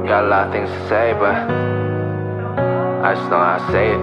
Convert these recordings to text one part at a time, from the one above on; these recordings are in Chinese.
Got a lot of things to say, but I just don't know how to say it.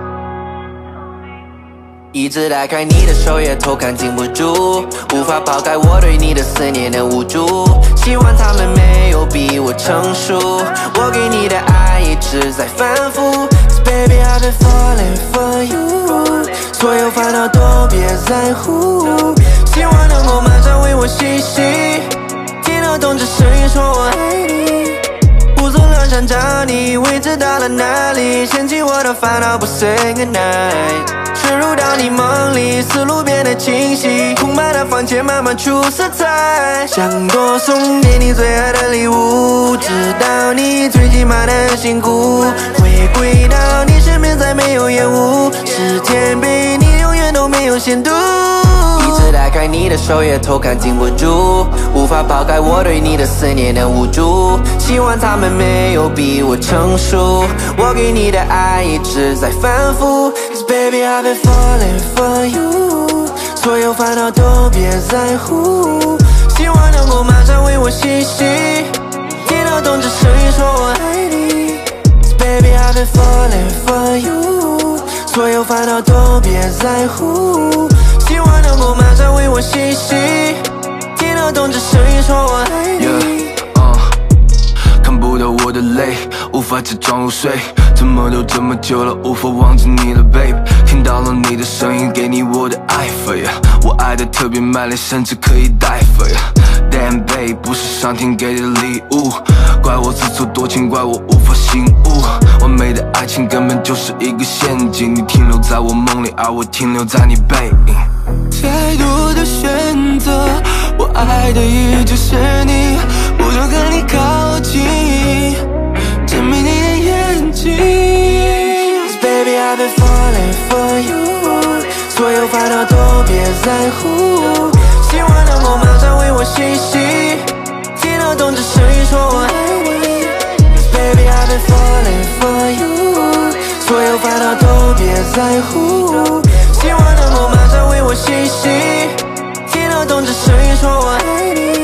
一直拉开你的手，也偷看禁不住，无法抛开我对你的思念的无助。希望他们没有比我成熟，我给你的爱一直在反复。Cause baby I've been falling for you， 所有烦恼都别在乎，希望能够马上为我洗洗。听到通知声音说我爱你，无从lö想找你，位置到了哪里？掀起我的烦恼，不 say goodnight。坠入到你梦里，思路变得清晰，空白的房间慢慢出色彩，想多送给你最爱的礼物，知道你最起码的很辛苦，回归到你身边再没有烟雾，是天被你永远都没有限度。一直拉开你的手，也偷看禁不住，无法抛开我对你的思念的无助，希望他们没有比我成熟，我给你的爱一直在反复。Cause baby I've been falling for you， 所有烦恼都别在乎，希望能够马上为我洗洗。听到通知声音说我爱你。Cause baby I've been falling for you， 所有烦恼都别在乎，希望能够马上为我洗洗。听到通知声音说我爱你。 看不到我的泪，无法假装入睡，怎么都这么久了，无法忘记你了 babe。 听到了你的声音，给你我的爱飞啊，我爱的特别卖力，甚至可以带飞啊。Damn babe， 不是上天给的礼物，怪我自作多情，怪我无法醒悟。完美的爱情根本就是一个陷阱，你停留在我梦里，而我停留在你背影。 太多的选择，我爱的依旧是你，不想和你靠近，证明你的眼睛。 Cause baby I've been falling for you， 所有烦恼都别在乎，希望能够马上为我洗洗。听到通知声音说我爱你。Cause baby I've been falling for you， 所有烦恼都别在乎，希望能够马上为我洗洗。听到通知声音说我爱你。